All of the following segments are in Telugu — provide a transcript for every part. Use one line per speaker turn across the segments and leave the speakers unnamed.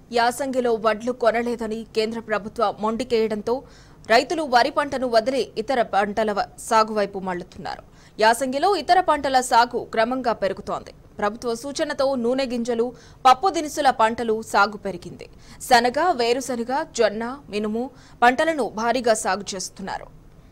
యాసంగిలో వడ్లు కొనలేదని కేంద్ర ప్రభుత్వం మొండికేయడంతో రైతులు వరి పంటను వదిలి ఇతర పంటల సాగు వైపు మళ్లుతున్నారు. యాసంగిలో ఇతర పంటల సాగు క్రమంగా పెరుగుతోంది. ప్రభుత్వ సూచనతో నూనె గింజలు, పప్పు దినుసుల పంటలు సాగు పెరిగింది. శనగ, వేరుశనగ, జొన్న, మినుము పంటలను భారీగా సాగు చేస్తున్నారు.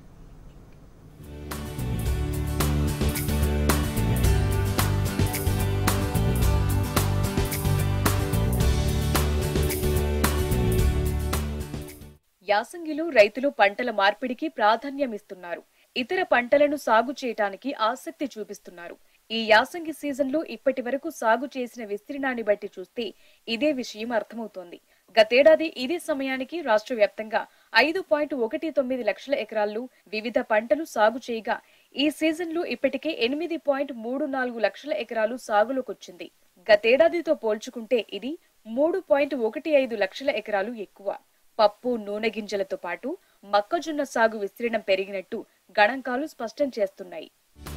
యాసంగిలో రైతులు పంటల మార్పిడికి ప్రాధాన్యమిస్తున్నారు. ఇతర పంటలను సాగు చేయడానికి ఆసక్తి చూపిస్తున్నారు. ఈ యాసంగి సీజన్లో ఇప్పటి వరకు సాగు చేసిన విస్తీర్ణాన్ని బట్టి చూస్తే ఇదే విషయం అర్థమవుతోంది. గతేడాది ఇదే సమయానికి రాష్ట్ర వ్యాప్తంగా 5.19 లక్షల ఎకరాల్లో వివిధ పంటలు సాగు చేయగా ఈ సీజన్లో ఇప్పటికే 8.34 లక్షల ఎకరాలు సాగులోకొచ్చింది. గతేడాదితో పోల్చుకుంటే ఇది 3.15 లక్షల ఎకరాలు ఎక్కువ. పప్పు, నూనె గింజలతో పాటు మొక్కజొన్న సాగు విస్తీర్ణం పెరిగినట్టు గణాంకాలు స్పష్టం చేస్తున్నాయి.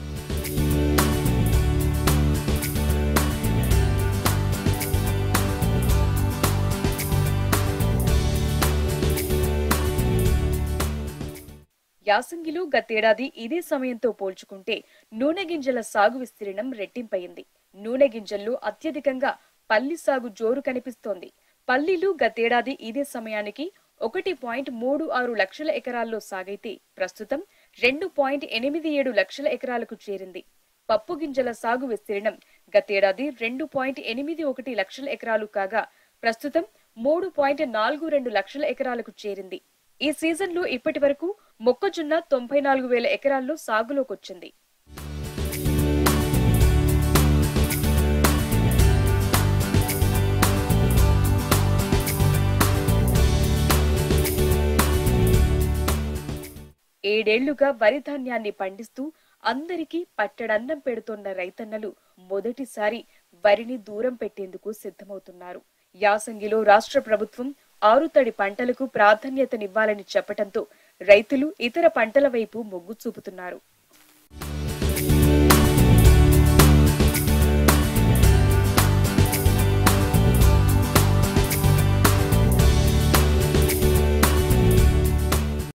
యాసంగిలో గతేడాది ఇదే సమయంతో పోల్చుకుంటే నూనె గింజల సాగు విస్తీర్ణం రెట్టింపయింది. నూనె గింజల్లో అత్యధికంగా పల్లి సాగు జోరు కనిపిస్తోంది. పల్లీలు గతేడాది ఇదే సమయానికి 1.36 లక్షల ఎకరాల్లో సాగైతే ప్రస్తుతం 2.87 లక్షల ఎకరాలకు చేరింది. పప్పు గింజల సాగు విస్తీర్ణం గతేడాది 2.81 లక్షల ఎకరాలు కాగా ప్రస్తుతం 3.42 లక్షల ఎకరాలకు చేరింది. ఈ సీజన్లో ఇప్పటి వరకు మొక్కజొన్న 94,000 ఎకరాల్లో సాగులోకొచ్చింది. ఏడేళ్లుగా వరి ధాన్యాన్ని పండిస్తూ అందరికీ పట్టడన్నం పెడుతోన్న రైతన్నలు మొదటిసారి వరిని దూరం పెట్టేందుకు సిద్ధమవుతున్నారు. యాసంగిలో రాష్ట్ర ప్రభుత్వం ఆరుతడి పంటలకు ప్రాధాన్యతనివ్వాలని చెప్పడంతో రైతులు ఇతర పంటల వైపు మొగ్గు చూపుతున్నారు.